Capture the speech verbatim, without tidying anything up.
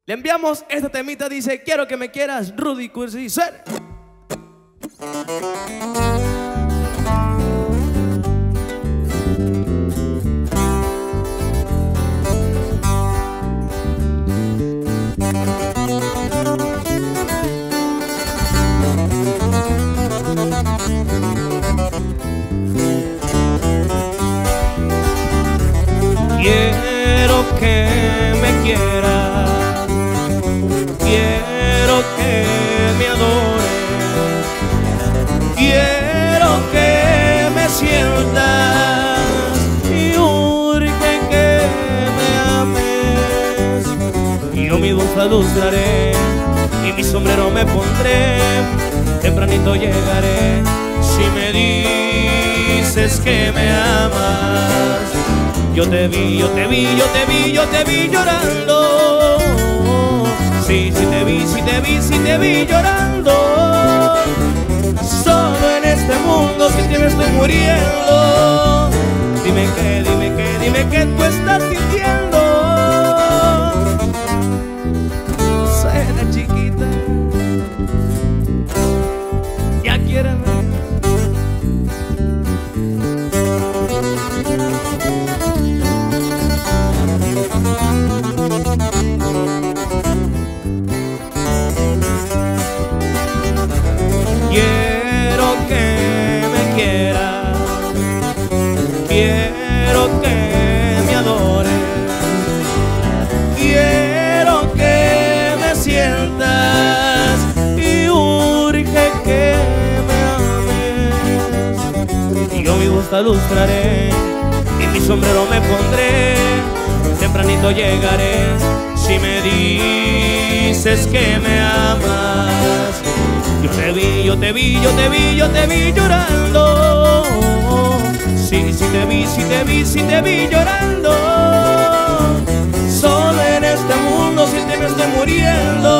Le enviamos esta temita, dice: quiero que me quieras, Rudy Cursi. Ser. Quiero que me quieras, quiero que me adores, quiero que me sientas y urge que me ames. Yo mi voz la lustraré y mi sombrero me pondré, tempranito llegaré si me dices que me amas. Yo te vi, yo te vi, yo te vi, yo te vi llorando. Sí, sí te vi, sí te vi, sí te vi llorando. Solo en este mundo sin ti me estoy muriendo. Dime qué, dime qué, dime qué tú estás sintiendo. Suena, chiquita. Ya quieres ver. Quiero que me quieras, quiero que me adores, quiero que me sientas y urge que me ames. Y yo mi voz la lustraré y mi sombrero me pondré, tempranito llegaré si me dices que me amas. Yo te vi, yo te vi, yo te vi, yo te vi llorando. Sí, sí te vi, sí te vi, sí te vi llorando. Solo en este mundo sin ti me estoy muriendo.